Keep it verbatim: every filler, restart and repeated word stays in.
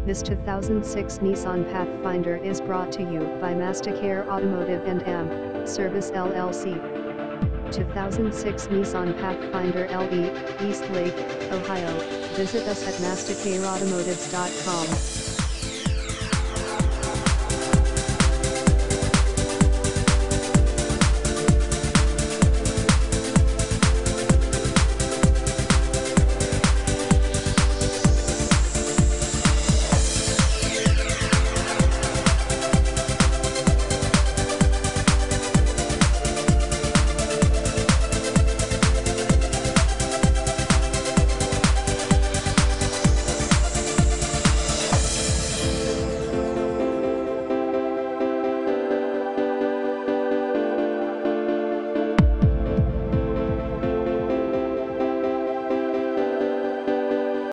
This two thousand six Nissan Pathfinder is brought to you by Mastercare Automotive and M Service L L C. two thousand six Nissan Pathfinder L E, Eastlake, Ohio. Visit us at mastercare automotives dot com.